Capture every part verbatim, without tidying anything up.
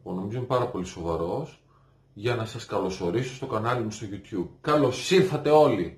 Λοιπόν, νομίζω είναι πάρα πολύ σοβαρός για να σας καλωσορίσω στο κανάλι μου στο YouTube. Καλώς ήρθατε όλοι!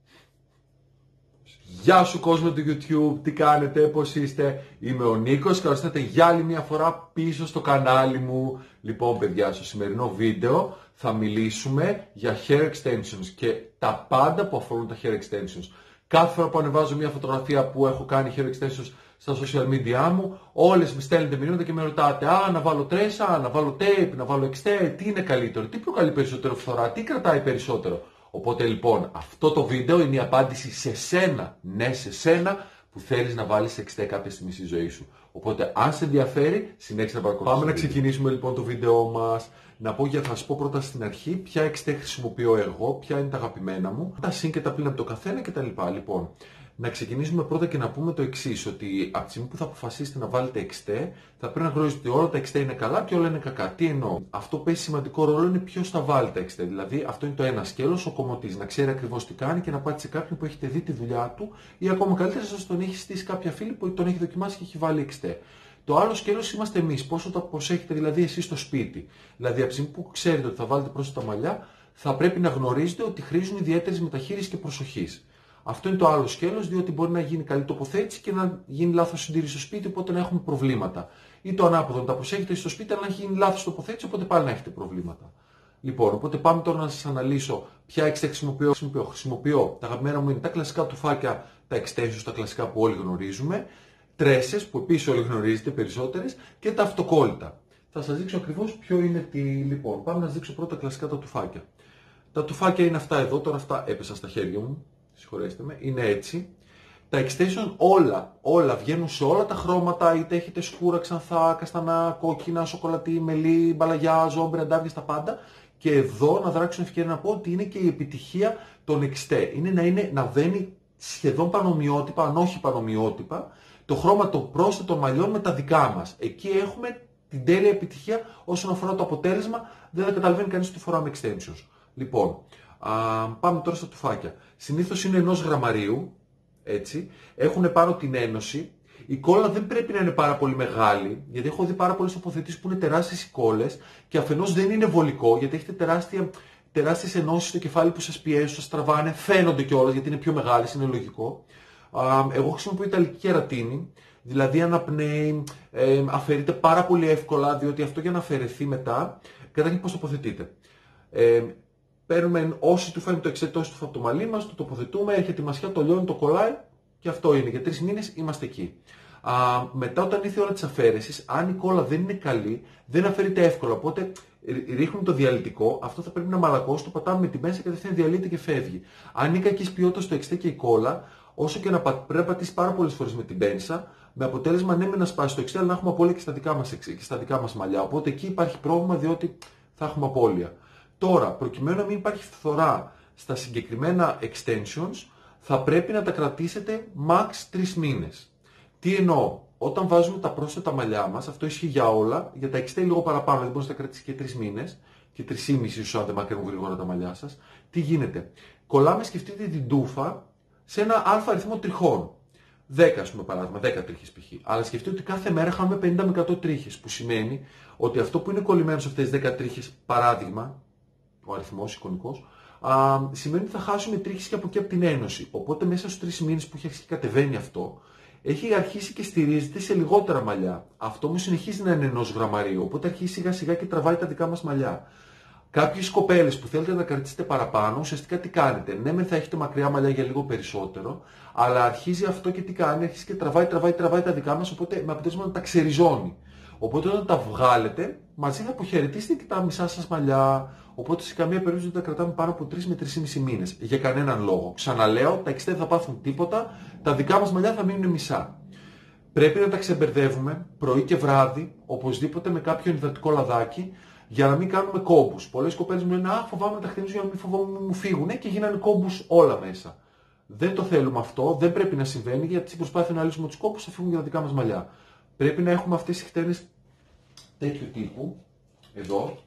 Γεια σου κόσμο του YouTube, τι κάνετε, πώς είστε? Είμαι ο Νίκος, καλώς ήρθατε για άλλη μια φορά πίσω στο κανάλι μου. Λοιπόν παιδιά, στο σημερινό βίντεο θα μιλήσουμε για hair extensions και τα πάντα που αφορούν τα hair extensions. Κάθε φορά που ανεβάζω μια φωτογραφία που έχω κάνει hair extensions στα social media μου, όλες με στέλνετε μηνύματα και με ρωτάτε «Α, να βάλω τρέσα, να βάλω tape, να βάλω εξτέ, τι είναι καλύτερο, τι προκαλεί περισσότερο φθορά, τι κρατάει περισσότερο?» Οπότε λοιπόν, αυτό το βίντεο είναι η απάντηση σε σένα, ναι σε σένα, που θέλεις να βάλεις εξτέ κάποια στιγμή στη ζωή σου. Οπότε αν σε ενδιαφέρει, συνέχισε να παρακολουθείς. Πάμε να ξεκινήσουμε λοιπόν το βίντεο μας. Να πω για θα σας πω πρώτα στην αρχή ποια εξτέ χρησιμοποιώ εγώ, ποια είναι τα αγαπημένα μου, τα συν και τα πλήν από το καθένα κτλ. Λοιπόν, να ξεκινήσουμε πρώτα και να πούμε το εξής, ότι από τη στιγμή που θα αποφασίσετε να βάλετε εξτέ, θα πρέπει να γνωρίζετε ότι όλα τα εξτέ είναι καλά και όλα είναι κακά. Τι εννοώ? Αυτό που παίζει σημαντικό ρόλο είναι ποιος θα βάλει τα εξτέ. Δηλαδή, αυτό είναι το ένα σκέλος, ο κομμωτής, να ξέρει ακριβώς τι κάνει και να πάτε σε κάποιον που έχετε δει τη δουλειά του ή ακόμα καλύτερα σας τον έχει στήσει κάποια φίλη που τον έχει δοκιμάσει και έχει βάλει εξτέ. Το άλλο σκέλος είμαστε εμείς, πόσο τα προσέχετε δηλαδή εσείς στο σπίτι. Δηλαδή, από τη στιγμή που ξέρετε ότι θα βάλετε πρόσθετα μαλλιά, θα πρέπει να γνωρίζετε ότι χρήζουν ιδιαίτερης μεταχείρισης και προσοχής. Αυτό είναι το άλλο σκέλος, διότι μπορεί να γίνει καλή τοποθέτηση και να γίνει λάθος συντήρηση στο σπίτι, οπότε να έχουμε προβλήματα. Ή το ανάποδο, να τα προσέχετε στο σπίτι, αλλά να έχει γίνει λάθος τοποθέτηση, οπότε πάλι να έχετε προβλήματα. Λοιπόν, οπότε πάμε τώρα να σας αναλύσω ποια εξτέ χρησιμοποιώ. Χρησιμοποιώ, χρησιμοποιώ. Τα αγαπημένα μου είναι τα κλασικά τουφάκια, τα extensions, τα κλασικά που όλοι γνωρίζουμε, τρέσες που επίσης όλοι γνωρίζετε περισσότερες και τα αυτοκόλλητα. Θα σας δείξω ακριβώς ποιο είναι τι. Λοιπόν, πάμε να σας δείξω πρώτα κλασικά τα τουφάκια. Τα τουφάκια είναι αυτά εδώ, τώρα αυτά έπεσαν στα χέρια μου. Συγχωρέστε με, είναι έτσι. Τα extension όλα, όλα βγαίνουν σε όλα τα χρώματα, είτε έχετε σκούρα, ξανθά, καστανά, κόκκινα, σοκολατή, μελί, μπαλαγιά, ζόμπρι, αντάβια, τα πάντα. Και εδώ να δράξω ευκαιρία να πω ότι είναι και η επιτυχία των εξτέ. Είναι να, είναι να βαίνει σχεδόν πανομοιότυπα, αν όχι πανομοιότυπα, το χρώμα των πρόσθετων μαλλιών με τα δικά μας. Εκεί έχουμε την τέλεια επιτυχία όσον αφορά το αποτέλεσμα, δεν θα καταλαβαίνει κανείς ότι φοράμε extensions. Λοιπόν, α, πάμε τώρα στα τουφάκια. Συνήθως είναι ενός γραμμαρίου, έτσι. Έχουν πάνω την ένωση. Η κόλλα δεν πρέπει να είναι πάρα πολύ μεγάλη, γιατί έχω δει πάρα πολλές τοποθετήσεις που είναι τεράστιες οι κόλλες και αφενός δεν είναι βολικό, γιατί έχετε τεράστια, τεράστιες ενώσεις στο κεφάλι που σας πιέζουν, σας τραβάνε, φαίνονται κιόλας γιατί είναι πιο μεγάλες, είναι λογικό. Α, εγώ χρησιμοποιώ ιταλική κερατίνη, δηλαδή αναπνέει, ε, αφαιρείται πάρα πολύ εύκολα, διότι αυτό για να αφαιρεθεί μετά, καταρχήν πώς τοποθετείτε. Ε, Παίρνουμε όση του φέρνει το εξτέ, τόση του από το μαλλί μας, το τοποθετούμε, έρχεται η μασιά, το λιώνει, το κολλάει και αυτό είναι. Για τρεις μήνες είμαστε εκεί. Α, μετά, όταν ήρθε η ώρα της αφαίρεσης, αν η κόλλα δεν είναι καλή, δεν αφαιρείται εύκολα. Οπότε ρίχνουμε το διαλυτικό, αυτό θα πρέπει να μαλακώσει, το πατάμε με τη μέσα και κατευθείαν διαλύεται και φεύγει. Αν είναι κακής ποιότητας το εξτέ και η κόλλα, όσο και να πα, πρέπει να πατήσει πάρα πολλές φορές με την πένσα, με αποτέλεσμα ναι, με να σπάσει το εξτέ, αλλά να έχουμε απώλεια και στα δικά μας, και στα δικά μας μαλλιά. Οπότε εκεί υπάρχει πρόβλημα, διότι θα έχουμε απώλεια. Τώρα, προκειμένου να μην υπάρχει φθορά στα συγκεκριμένα extensions, θα πρέπει να τα κρατήσετε max τρεις μήνες. Τι εννοώ? Όταν βάζουμε τα πρόσθετα μαλλιά μας, αυτό ισχύει για όλα, για τα εξτέ λίγο παραπάνω, δεν μπορείτε να τα κρατήσετε και τρεις μήνες και τρεις και μισό ίσως αν δεν μακρύνουν γρήγορα τα μαλλιά σας. Τι γίνεται? Κολλάμε, σκεφτείτε την τούφα σε ένα αλφα αριθμό τριχών. δέκα, ας πούμε, παράδειγμα, δέκα τρίχες π.χ. Αλλά σκεφτείτε ότι κάθε μέρα χάνουμε πενήντα με εκατό τρίχες, που σημαίνει ότι αυτό που είναι κολλημένο σε αυτές τις δέκα τρίχες, παράδειγμα, ο αριθμός εικονικός, α, σημαίνει ότι θα χάσουμε τρίχες και από εκεί από την ένωση. Οπότε μέσα στους τρεις μήνες που έχει αρχίσει και κατεβαίνει αυτό, έχει αρχίσει και στηρίζεται σε λιγότερα μαλλιά. Αυτό μου συνεχίζει να είναι ενός γραμμαρίου, οπότε αρχίζει σιγά σιγά και τραβάει τα δικά μας μαλλιά. Κάποιες κοπέλες που θέλετε να κρατήσετε παραπάνω, ουσιαστικά τι κάνετε? Ναι, μεν θα έχετε μακριά μαλλιά για λίγο περισσότερο, αλλά αρχίζει αυτό και τι κάνει? Αρχίζει και τραβάει, τραβάει, τραβάει τα δικά μας, οπότε με αποτέλεσμα να τα ξεριζώνει. Οπότε όταν τα βγάλετε, μαζί θα αποχαιρετήσετε και τα μισά σας μαλλιά. Οπότε σε καμία περίπτωση δεν τα κρατάμε πάνω από τρεις με τρεις και μισό μήνες. Για κανέναν λόγο. Ξαναλέω, τα εξτέ δεν θα πάθουν τίποτα, τα δικά μας μαλλιά θα μείνουν μισά. Πρέπει να τα ξεμπερδεύουμε πρωί και βράδυ, οπωσδήποτε με κάποιο υδατικό λαδάκι, για να μην κάνουμε κόμπους. Πολλές κοπέλες μου λένε «Α, φοβάμαι να τα χτενίζω για να μην φοβάμαι μου φύγουνε» και γίνανε κόμπους όλα μέσα. Δεν το θέλουμε αυτό, δεν πρέπει να συμβαίνει, γιατί στην προσπάθεια να λύσουμε τους κόμπους θα φύγουν για τα δικά μας μαλλιά. Πρέπει να έχουμε αυτές τις χτένες τέτοιου τύπου, εδώ.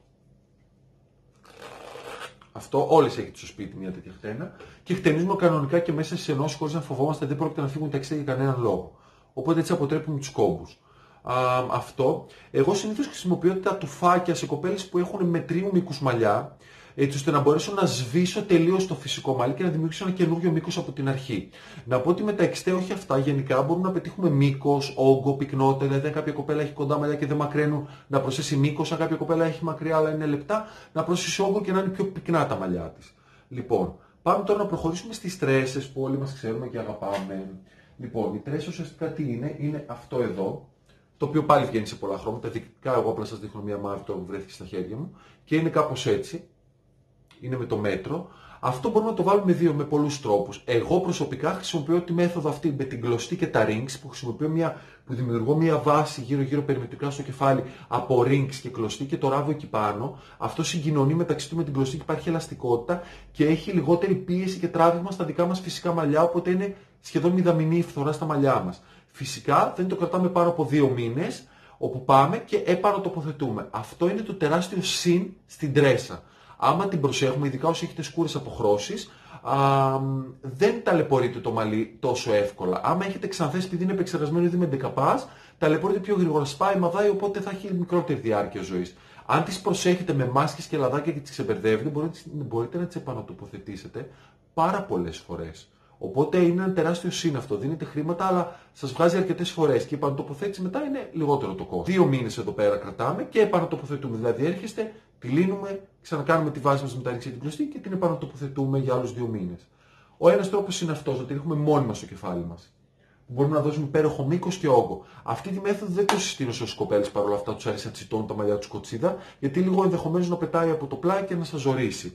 Αυτό όλες έχετε στο σπίτι μια τέτοια χτένα και χτενίζουμε κανονικά και μέσα στις ενώσεις χωρίς να φοβόμαστε, δεν πρόκειται να φύγουν τα εξτέ για κανέναν λόγο. Οπότε έτσι αποτρέπουμε τους κόμπους. Α, αυτό. Εγώ συνήθως χρησιμοποιώ τα τουφάκια σε κοπέλες που έχουν μετρίου μήκους μαλλιά, έτσι ώστε να μπορέσω να σβήσω τελείως το φυσικό μαλλί και να δημιουργήσω ένα καινούριο μήκος από την αρχή. Να πω ότι με τα εξτέ όχι αυτά, γενικά μπορούμε να πετύχουμε μήκος, όγκο, πυκνότητα. Δηλαδή, αν κάποια κοπέλα έχει κοντά μαλλιά και δεν μακραίνουν, να προσθέσει μήκος. Αν κάποια κοπέλα έχει μακριά αλλά είναι λεπτά, να προσθέσει όγκο και να είναι πιο πυκνά τα μαλλιά της. Λοιπόν, πάμε τώρα να προχωρήσουμε στις τρέσες που όλοι μας ξέρουμε και αγαπάμε. Λοιπόν, η τρέσα ουσιαστικά τι είναι, είναι αυτό εδώ. Το οποίο πάλι βγαίνει σε πολλά χρώματα. Δεικτικά, εγώ απλά σας δείχνω μια μαύρη τώρα που βρέθηκε στα χέρια μου. Και είναι κάπως έτσι. Είναι με το μέτρο. Αυτό μπορούμε να το βάλουμε με δύο, με πολλούς τρόπους. Εγώ προσωπικά χρησιμοποιώ τη μέθοδο αυτή με την κλωστή και τα rings, που χρησιμοποιώ μια, που δημιουργώ μια βάση γύρω-γύρω περιμετρικά στο κεφάλι από rings και κλωστή και το ράβω εκεί πάνω. Αυτό συγκοινωνεί μεταξύ του με την κλωστή και υπάρχει ελαστικότητα και έχει λιγότερη πίεση και τράβηγμα στα δικά μας φυσικά μαλλιά, οπότε είναι σχεδόν μηδαμινή η φθορά στα μαλλιά μας. Φυσικά δεν το κρατάμε πάνω από δύο μήνες, όπου πάμε και επανατοποθετούμε. Αυτό είναι το τεράστιο συν στην τρέσα. Άμα την προσέχουμε, ειδικά όσοι έχετε σκούρες αποχρώσεις, α, δεν ταλαιπωρείτε το μαλλί τόσο εύκολα. Άμα έχετε ξανθές, επειδή είναι επεξεργασμένο ήδη με δεκαπάς, ταλαιπωρείτε πιο γρήγορα, σπάει, μαδάει, οπότε θα έχει μικρότερη διάρκεια ζωής. Αν τις προσέχετε με μάσκες και λαδάκια και τις ξεμπερδεύετε, μπορείτε, μπορείτε να τις επανατοποθετήσετε πάρα πολλές φορές. Οπότε είναι ένα τεράστιο συν αυτό. Δίνετε χρήματα, αλλά σας βγάζει αρκετές φορές. Και η επανατοποθέτηση μετά είναι λιγότερο το κόστος. Δύο μήνες εδώ πέρα κρατάμε και επανατοποθετούμε. Δηλαδή έρχεστε, τη λύνουμε, ξανακάνουμε τη βάση μας με τα ρίξη την κλωστή και την επανατοποθετούμε για άλλους δύο μήνες. Ο ένας τρόπος είναι αυτός, να την έχουμε μόνιμα στο κεφάλι μας. Μπορούμε να δώσουμε υπέροχο μήκος και όγκο. Αυτή τη μέθοδο δεν το συστήνω σε όσες κοπέλες παρόλα αυτά τους αρέσει να τσιτώνουν τα μαλλιά τους κοτσίδα, γιατί λίγο ενδεχομένως να πετάει από το πλάι και να σας ζορίσει.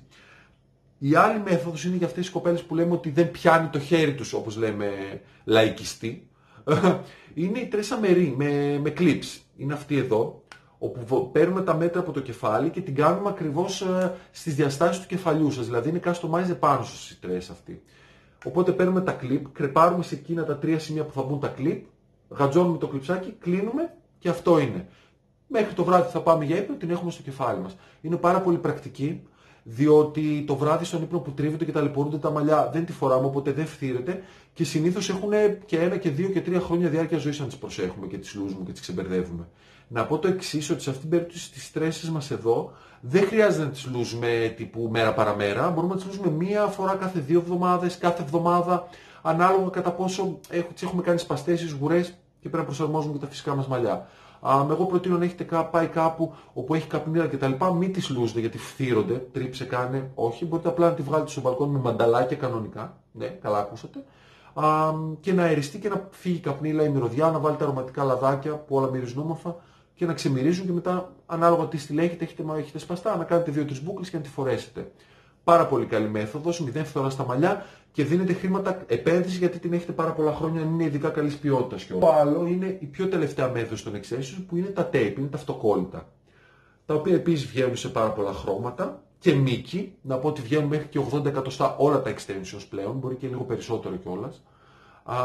Η άλλη μέθοδος είναι για αυτές τις κοπέλες που λέμε ότι δεν πιάνει το χέρι τους, όπως λέμε λαϊκιστή. Είναι η τρέσα μερή με, με clips. Είναι αυτή εδώ, όπου παίρνουμε τα μέτρα από το κεφάλι και την κάνουμε ακριβώς ε, στις διαστάσεις του κεφαλιού σας. Δηλαδή είναι customized πάνω σας η τρέσα αυτή. Οπότε παίρνουμε τα clip, κρεπάρουμε σε εκείνα τα τρία σημεία που θα μπουν τα clip, γατζώνουμε το κλιψάκι, κλείνουμε και αυτό είναι. Μέχρι το βράδυ θα πάμε για ύπνο, την έχουμε στο κεφάλι μας. Είναι πάρα πολύ πρακτική. Διότι το βράδυ στον ύπνο που τρίβεται και ταλαιπωρούνται τα μαλλιά δεν τη φοράμε, οπότε δεν φθήρεται και συνήθως έχουν και ένα και δύο και τρία χρόνια διάρκεια ζωής αν τις προσέχουμε και τις λούζουμε και τις ξεμπερδεύουμε. Να πω το εξής, ότι σε αυτήν την περίπτωση τις τρέσεις μας εδώ δεν χρειάζεται να τις λούζουμε τύπου μέρα παραμέρα, μπορούμε να τις λούζουμε μία φορά κάθε δύο εβδομάδες, κάθε εβδομάδα, ανάλογα κατά πόσο τις έχουμε κάνει σπαστές ή σγουρές και πρέπει να προσαρμόζουμε και τα φυσικά μας μαλλιά. Um, εγώ προτείνω να έχετε πάει κάπου όπου έχει καπνίδα κτλ. Μην τις λούζετε γιατί φθύρονται, τρίψε κάνε, όχι. Μπορείτε απλά να τη βγάλετε στο μπαλκόνι με μανταλάκια κανονικά. Ναι, καλά ακούσατε. Um, και να αεριστεί και να φύγει η καπνίλα, η μυρωδιά, να βάλετε αρωματικά λαδάκια που όλα μυρίζουν όμορφα και να ξεμυρίζουν και μετά ανάλογα τι στυλ έχετε, έχετε, έχετε σπαστά, να κάνετε δύο τρεις μπούκλες και να τη φορέσετε. Πάρα πολύ καλή μέθοδος, μηδέν φθορά στα μαλλιά και δίνετε χρήματα επένδυση γιατί την έχετε πάρα πολλά χρόνια, αν είναι ειδικά καλής ποιότητας. Το άλλο είναι η πιο τελευταία μέθοδος των extensions που είναι τα tape, είναι τα αυτοκόλλητα. Τα οποία επίσης βγαίνουν σε πάρα πολλά χρώματα και μήκη. Να πω ότι βγαίνουν μέχρι και ογδόντα εκατοστά όλα τα extensions πλέον, μπορεί και λίγο περισσότερο κιόλας. Α,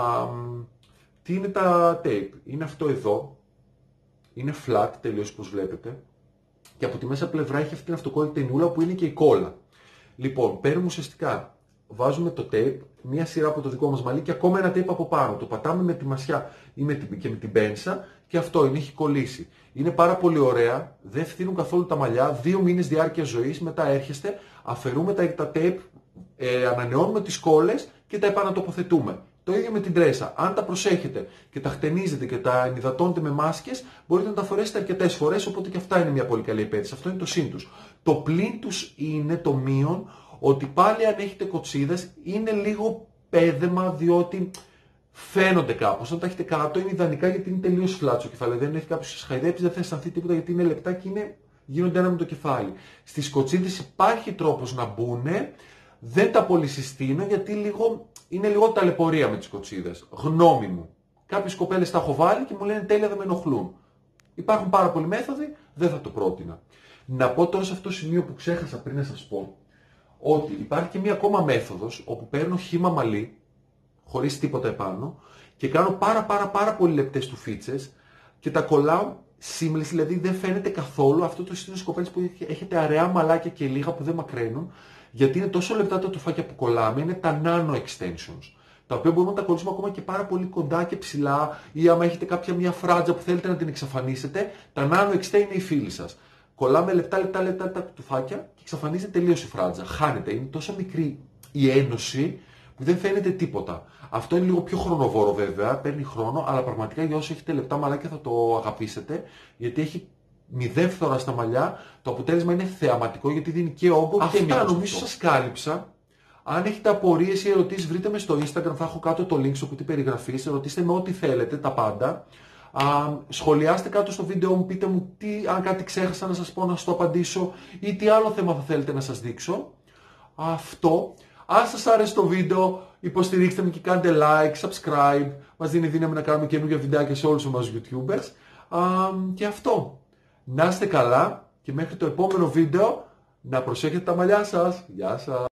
τι είναι τα tape, είναι αυτό εδώ, είναι flat τελείως όπως βλέπετε και από τη μέσα πλευρά έχει αυτή την αυτοκόλλητη ταινούλα που είναι και η κόλλα. Λοιπόν, παίρνουμε ουσιαστικά, βάζουμε το tape, μία σειρά από το δικό μας μαλλί και ακόμα ένα tape από πάνω. Το πατάμε με τη μασιά ή με την, και με την πένσα και αυτό είναι, έχει κολλήσει. Είναι πάρα πολύ ωραία, δεν φθήνουν καθόλου τα μαλλιά, δύο μήνες διάρκεια ζωής, μετά έρχεστε, αφαιρούμε τα, τα tape, ε, ανανεώνουμε τις κόλλες και τα επανατοποθετούμε. Το ίδιο με την τρέσα. Αν τα προσέχετε και τα χτενίζετε και τα ενυδατώνετε με μάσκες, μπορείτε να τα φορέσετε αρκετές φορές, οπότε και αυτά είναι μια πολύ καλή επένδυση. Αυτό είναι το συν τους. Το πλήν τους είναι το μείον, ότι πάλι αν έχετε κοτσίδες είναι λίγο πέδεμα, διότι φαίνονται κάπως. Αν τα έχετε κάτω είναι ιδανικά γιατί είναι τελείως φλάτσο κεφάλι. Δεν έχει κάποιος σας χαϊδέψει, δεν θα αισθανθεί τίποτα γιατί είναι λεπτά και είναι, γίνονται ένα με το κεφάλι. Στις κοτσίδες υπάρχει τρόπος να μπουν, δεν τα πολυσυστήνω γιατί λίγο, είναι λίγο ταλαιπωρία με τις κοτσίδες. Γνώμη μου. Κάποιες κοπέλες τα έχω βάλει και μου λένε τέλεια, δεν με ενοχλούν. Υπάρχουν πάρα πολλοί μέθοδοι, δεν θα το πρότεινα. Να πω τώρα σε αυτό το σημείο που ξέχασα πριν να σας πω, ότι υπάρχει και μία ακόμα μέθοδος όπου παίρνω χύμα μαλλί, χωρίς τίποτα επάνω, και κάνω πάρα πάρα πάρα πολύ λεπτές τουφίτσες και τα κολλάω seamless, δηλαδή δεν φαίνεται καθόλου αυτό το σύστημα στις κοπέλες που έχετε αραιά μαλάκια και λίγα που δεν μακραίνουν, γιατί είναι τόσο λεπτά τα τουφάκια που κολλάμε, είναι τα nano extensions. τα οποία μπορούμε να τα κολλήσουμε ακόμα και πάρα πολύ κοντά και ψηλά, ή άμα έχετε κάποια μια φράτζα που θέλετε να την εξαφανίσετε, τα Nano εξ τι είναι οι φίλοι σας. Κολλάμε λεπτά λεπτά λεπτά τα κουτουφάκια και εξαφανίζεται τελείως η φράτζα. Χάνεται, είναι τόσο μικρή η ένωση που δεν φαίνεται τίποτα. Αυτό είναι λίγο πιο χρονοβόρο βέβαια, παίρνει χρόνο, αλλά πραγματικά για όσοι έχετε λεπτά μαλάκια θα το αγαπήσετε, γιατί έχει μηδέν φθορά στα μαλλιά, το αποτέλεσμα είναι θεαματικό γιατί δίνει και όγκο και μυαλό. Αυτά νομίζω σας κάλυψα. Αν έχετε απορίες ή ερωτήσεις, βρείτε με στο Instagram, θα έχω κάτω το link στο κουτί περιγραφής, ρωτήστε με ό,τι θέλετε, τα πάντα. Α, σχολιάστε κάτω στο βίντεο μου, πείτε μου τι, αν κάτι ξέχασα να σας πω να σας το απαντήσω ή τι άλλο θέμα θα θέλετε να σας δείξω. Αυτό. Αν σας άρεσε το βίντεο, υποστηρίξτε με και κάντε like, subscribe. Μας δίνει δύναμη να κάνουμε καινούργια βιντεάκια σε όλους εμάς YouTubers. Α, και αυτό. Να είστε καλά και μέχρι το επόμενο βίντεο να προσέχετε τα μαλλιά σας. Γεια σας.